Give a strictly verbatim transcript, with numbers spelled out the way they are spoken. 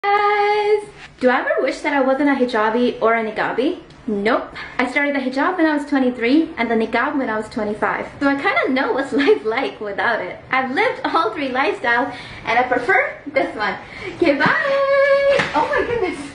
Guys, do I ever wish that I wasn't a hijabi or a niqabi? Nope. I started the hijab when I was twenty-three and the niqab when I was twenty-five. So I kind of know what's life like without it. I've lived all three lifestyles and I prefer this one. Okay, bye! Oh my goodness.